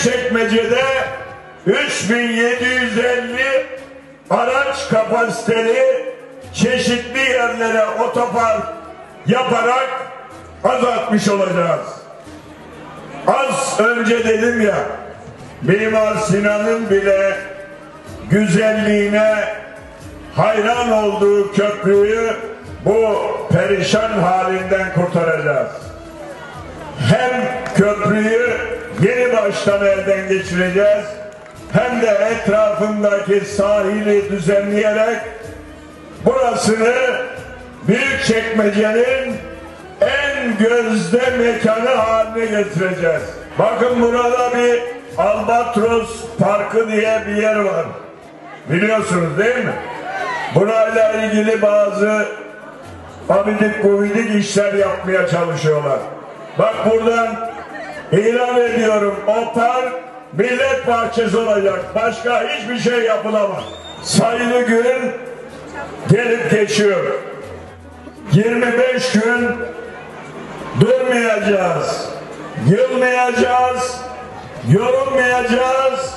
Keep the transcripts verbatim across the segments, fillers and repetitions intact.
Büyükçekmece'de üç bin yedi yüz elli araç kapasiteli çeşitli yerlere otopark yaparak azaltmış olacağız. Az önce dedim ya, Mimar Sinan'ın bile güzelliğine hayran olduğu köprüyü bu perişan halinden kurtaracağız. Hem köprüyü yeni baştan elden geçireceğiz, hem de etrafındaki sahili düzenleyerek burasını Büyükçekmece'nin en gözde mekanı haline getireceğiz. Bakın, burada bir Albatros Parkı diye bir yer var. Biliyorsunuz değil mi? Burayla ilgili bazı abidik gubidik işler yapmaya çalışıyorlar. Bak, buradan ilan ediyorum, o park millet bahçesi olacak. Başka hiçbir şey yapılamaz. Sayılı gün gelip geçiyor. yirmi beş gün durmayacağız, yılmayacağız, yorulmayacağız.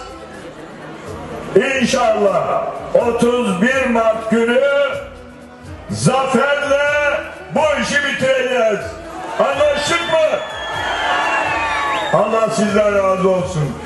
İnşallah otuz bir Mart günü zaferle bu işi bitireceğiz. Anlaştık mı? Allah sizden razı olsun.